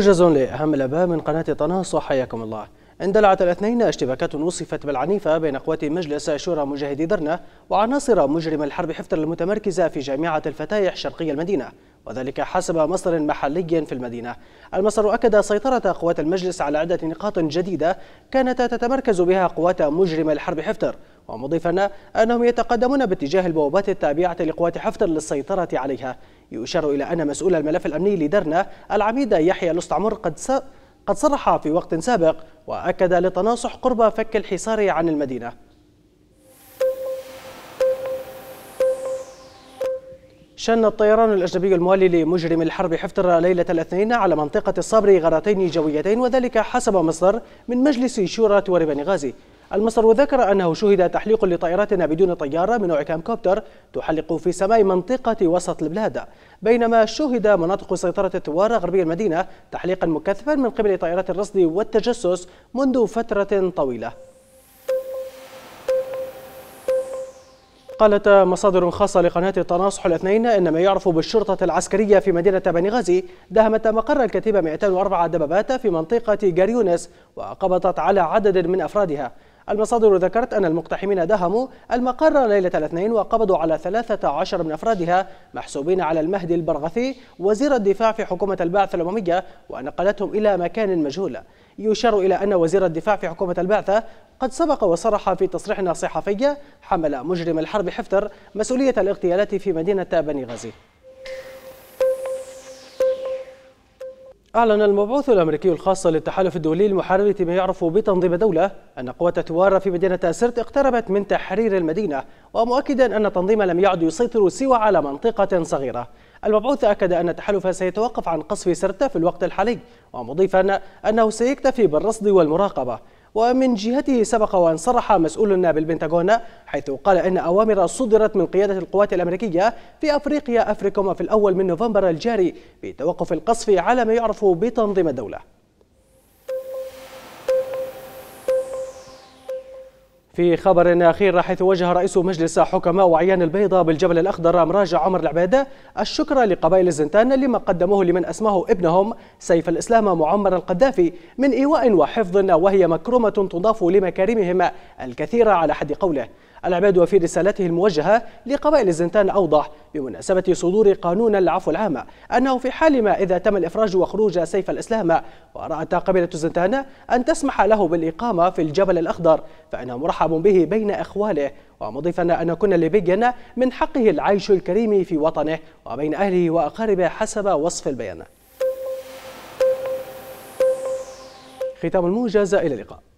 موجز لأهم الأنباء من قناة طناس وحياكم الله. اندلعت الاثنين اشتباكات وصفت بالعنيفة بين قوات مجلس شورى مجاهدي درنة وعناصر مجرم الحرب حفتر المتمركزة في جامعة الفتايح شرقي المدينة، وذلك حسب مصدر محلي في المدينة. المصدر أكد سيطرة قوات المجلس على عدة نقاط جديدة كانت تتمركز بها قوات مجرم الحرب حفتر، ومضيفا أنهم يتقدمون باتجاه البوابات التابعة لقوات حفتر للسيطرة عليها. يشار إلى أن مسؤول الملف الأمني لدرنة العميد يحيى الاستعمر قد صرح في وقت سابق وأكد للتناصح قرب فك الحصار عن المدينة. شن الطيران الأجنبي الموالي لمجرم الحرب حفتر ليلة الاثنين على منطقة الصابري غارتين جويتين، وذلك حسب مصدر من مجلس شورى تواري بنغازي. المصدر ذكر أنه شهد تحليق لطائرات بدون طيارة من نوع كامكوبتر تحلق في سماء منطقة وسط البلاد، بينما شهد مناطق سيطرة الثوار غربي المدينة تحليقا مكثفا من قبل طائرات الرصد والتجسس منذ فترة طويلة. قالت مصادر خاصة لقناة التناصح الاثنين إن ما يعرف بالشرطة العسكرية في مدينة بنغازي داهمت مقر الكتيبة 204 دبابات في منطقة جاريونس وقبضت على عدد من أفرادها. المصادر ذكرت أن المقتحمين داهموا المقر ليلة الاثنين وقبضوا على 13 من أفرادها محسوبين على المهدي البرغثي وزير الدفاع في حكومة البعث الأممية، ونقلتهم إلى مكان مجهول. يشار إلى أن وزير الدفاع في حكومة البعثة قد سبق وصرح في تصريح صحفي حمل مجرم الحرب حفتر مسؤولية الاغتيالات في مدينة بنغازي. أعلن المبعوث الأمريكي الخاص للتحالف الدولي المحاربة ما يعرف بتنظيم الدولة أن قوات الثوار في مدينة سرت اقتربت من تحرير المدينة، ومؤكدا أن التنظيم لم يعد يسيطر سوى على منطقة صغيرة. المبعوث أكد أن التحالف سيتوقف عن قصف سرت في الوقت الحالي، ومضيفا أنه سيكتفي بالرصد والمراقبة. ومن جهته سبق وأن صرح مسؤول بالبنتاغون حيث قال إن أوامر صدرت من قيادة القوات الأمريكية في أفريقيا أفريكوم في الأول من نوفمبر الجاري بتوقف القصف على ما يعرف بتنظيم الدولة. في خبر أخير، حيث وجه رئيس مجلس حكماء وعيان البيضاء بالجبل الأخضر أمراج عمر العبادة الشكر لقبائل الزنتان لما قدموه لمن أسماه ابنهم سيف الإسلام معمر القذافي من إيواء وحفظ، وهي مكرمة تضاف لمكارمهم الكثيرة على حد قوله. العباد وفي رسالته الموجهة لقبائل الزنتان أوضح بمناسبة صدور قانون العفو العام أنه في حال ما إذا تم الإفراج وخروج سيف الإسلام ورأت قبيلة الزنتان أن تسمح له بالإقامة في الجبل الأخضر فإنه مرحب به بين أخواله، ومضيفا أن كل ليبي من حقه العيش الكريم في وطنه وبين أهله وأقاربه حسب وصف البيان. ختام الموجز، إلى اللقاء.